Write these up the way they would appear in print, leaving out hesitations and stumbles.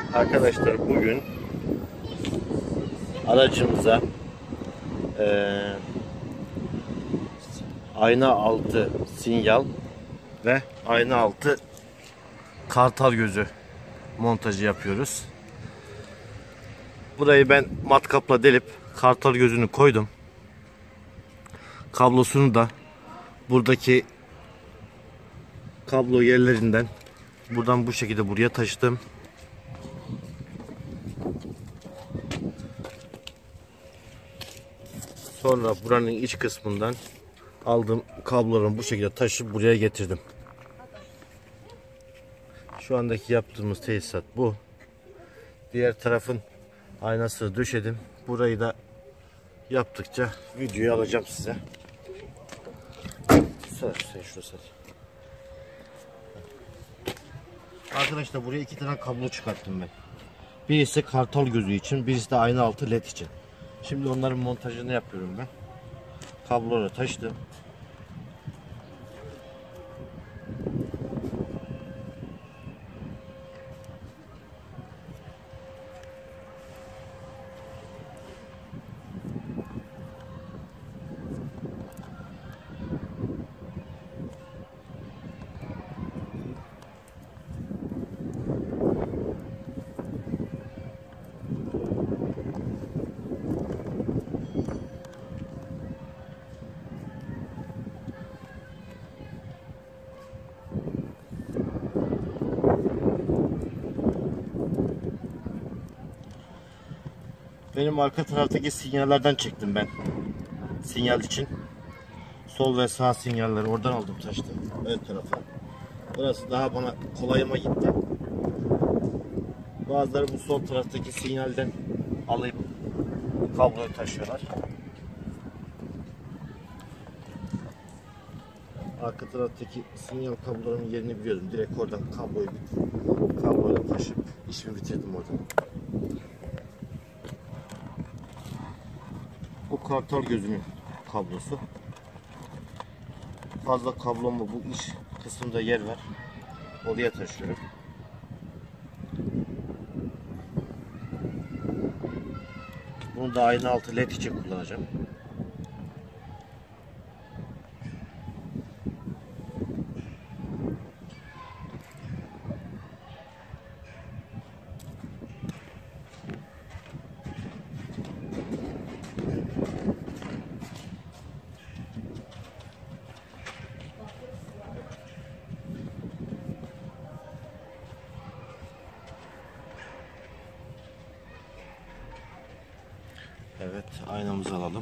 Arkadaşlar bugün aracımıza ayna altı sinyal ve ayna altı kartal gözü montajı yapıyoruz. Burayı ben matkapla delip kartal gözünü koydum. Kablosunu da buradaki kablo yerlerinden buradan bu şekilde buraya taşıdım. Sonra buranın iç kısmından aldığım kabloları bu şekilde taşıyıp buraya getirdim. Şu andaki yaptığımız tesisat bu. Diğer tarafın aynasını döşedim. Burayı da yaptıkça videoyu alacağım size. Sen şurası. Arkadaşlar buraya iki tane kablo çıkarttım ben. Birisi kartal gözü için, birisi de ayna altı led için. Şimdi onların montajını yapıyorum ben. Kabloları taşıdım. Benim arka taraftaki sinyallerden çektim ben. Sinyal için. Sol ve sağ sinyalleri oradan aldım, taşıdım ön tarafa. Burası daha bana kolayıma gitti. Bazıları bu sol taraftaki sinyalden alıp kabloyu taşıyorlar. Arka taraftaki sinyal kablolarının yerini biliyordum. Direkt oradan kabloyla taşıp işimi bitirdim oradan. Bu kartal gözünün kablosu. Fazla kablomu bu iç kısmında yer var. Oraya taşıyorum. Bunu da ayna altı led için kullanacağım. Evet, aynamızı alalım.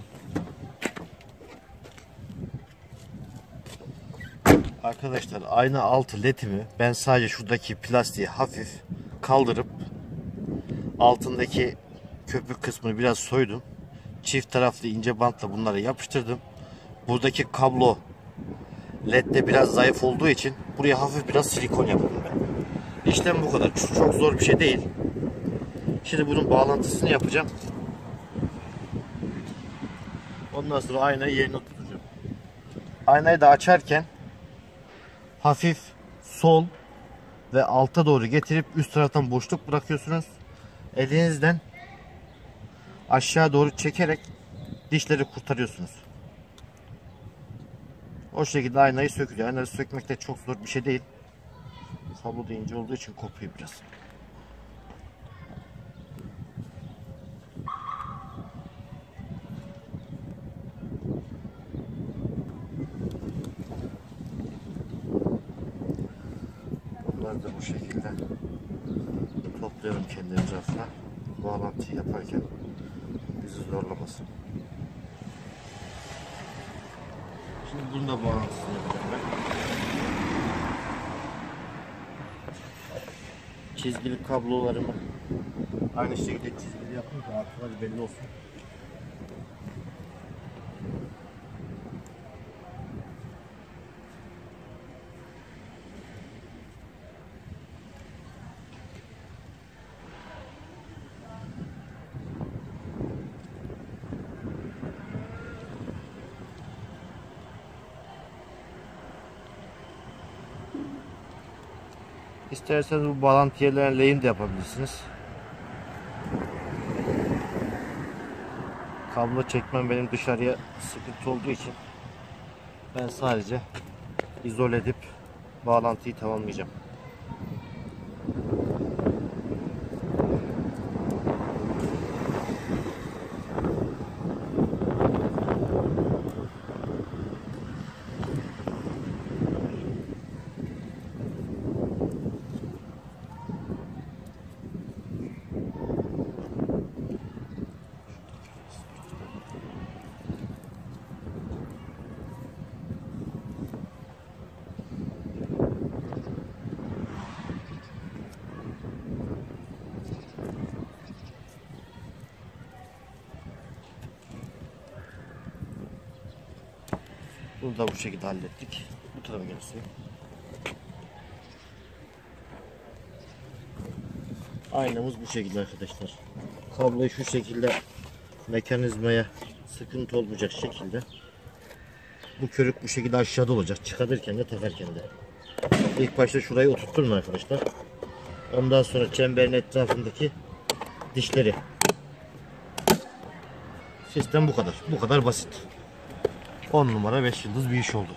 Arkadaşlar ayna altı ledimi ben sadece şuradaki plastiği hafif kaldırıp altındaki köpük kısmını biraz soydum. Çift taraflı ince bantla bunları yapıştırdım. Buradaki kablo ledde biraz zayıf olduğu için buraya hafif biraz silikon yaptım ben. İşlem bu kadar. Çok zor bir şey değil. Şimdi bunun bağlantısını yapacağım. Ondan sonra aynayı yerine tutacağım. Aynayı da açarken hafif sol ve alta doğru getirip üst taraftan boşluk bırakıyorsunuz. Elinizden aşağı doğru çekerek dişleri kurtarıyorsunuz. O şekilde aynayı sökülüyor. Aynayı sökmek de çok zor bir şey değil. Kablo da ince olduğu için kopuyor biraz. Bunları da bu şekilde topluyorum kendi etrafına. Bağlantıyı yaparken bizi zorlamasın. Şimdi bunun da bağlantısını yapacağım ben. Çizgili kablolarımı aynı şekilde çizgili yapayım ki artıları belli olsun. İsterseniz bu bağlantı yerlerine lehim de yapabilirsiniz. kablo çekmem benim dışarıya sıkıntı olduğu için ben sadece izole edip bağlantıyı tamamlayacağım. Bunu da bu şekilde hallettik. Bu tarafa gelsin. Aynamız bu şekilde arkadaşlar. Kabloyu şu şekilde mekanizmaya sıkıntı olmayacak şekilde. Bu körük bu şekilde aşağıda olacak. Çıkarırken de takarken de. İlk başta şurayı oturtturun arkadaşlar. Ondan sonra çemberin etrafındaki dişleri. Sistem bu kadar. Bu kadar basit. 10 numara 5 yıldız bir iş oldu.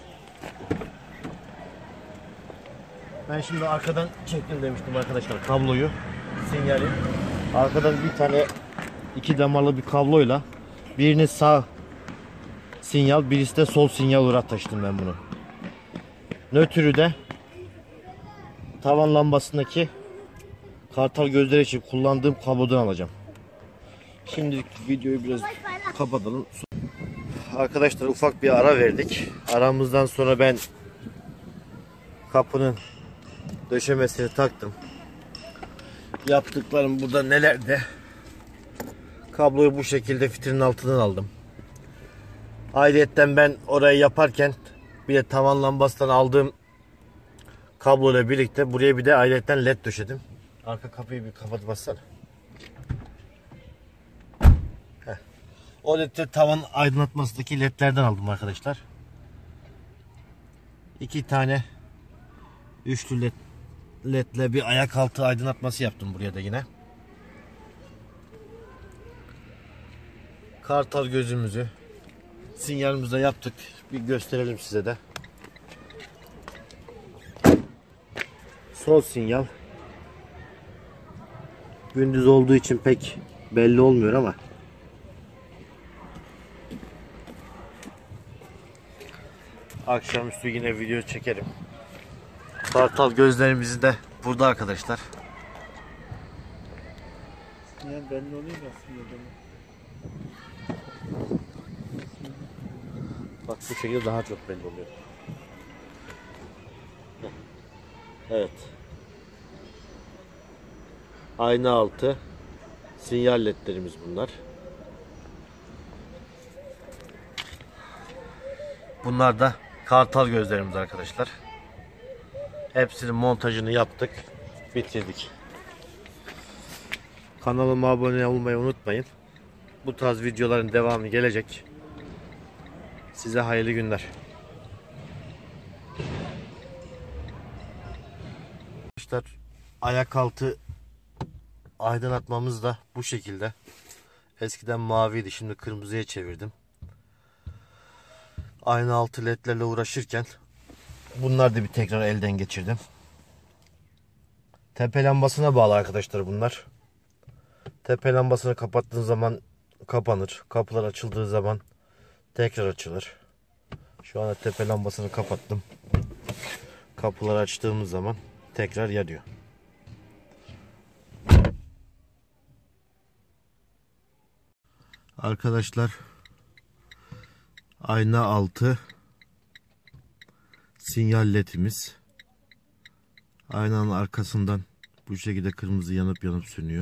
Ben şimdi arkadan çektim demiştim arkadaşlar kabloyu, sinyali. Arkadan bir tane 2 damarlı bir kabloyla birini sağ sinyal, birisi de sol sinyal olarak taşıdım ben bunu. Nötrü de tavan lambasındaki kartal gözleri için kullandığım kablodan alacağım. Şimdilik videoyu biraz kapatalım. Arkadaşlar ufak bir ara verdik. Aramızdan sonra ben kapının döşemesini taktım. Yaptıklarım burada nelerde? Kabloyu bu şekilde fitilin altından aldım. Ayrıyetten ben orayı yaparken bir de tavan lambasından aldığım kabloyla birlikte buraya bir de ayrıyetten led döşedim. Arka kapıyı bir kapatıp bassana. O ledleri tavan aydınlatmasındaki ledlerden aldım arkadaşlar. 2 tane üçlü ledle bir ayak altı aydınlatması yaptım buraya da yine. Kartal gözümüzü sinyalimizi de yaptık. Bir gösterelim size de. Sol sinyal. Gündüz olduğu için pek belli olmuyor ama akşamüstü yine video çekerim. Kartal gözlerimizi de burada arkadaşlar. Yani belli oluyor aslında. Bak bu şekilde daha çok belli oluyor. Evet. Ayna altı sinyal ledlerimiz bunlar. Bunlar da kartal gözlerimiz arkadaşlar. Hepsinin montajını yaptık, bitirdik. Kanalıma abone olmayı unutmayın. Bu tarz videoların devamı gelecek. Size hayırlı günler. Arkadaşlar ayak altı aydınlatmamız da bu şekilde. Eskiden maviydi, şimdi kırmızıya çevirdim. Ayna altı ledlerle uğraşırken bunlar da bir tekrar elden geçirdim. Tepe lambasına bağlı arkadaşlar bunlar. Tepe lambasını kapattığın zaman kapanır. Kapılar açıldığı zaman tekrar açılır. Şu anda tepe lambasını kapattım. Kapıları açtığımız zaman tekrar yanıyor. Arkadaşlar ayna altı sinyal ledimiz. Aynanın arkasından bu şekilde kırmızı yanıp yanıp sönüyor.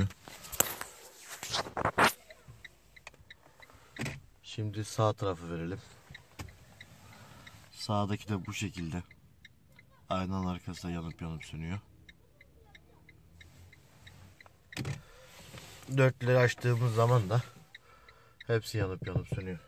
Şimdi sağ tarafı verelim. Sağdaki de bu şekilde aynanın arkasında yanıp yanıp sönüyor. Dörtleri açtığımız zaman da hepsi yanıp yanıp sönüyor.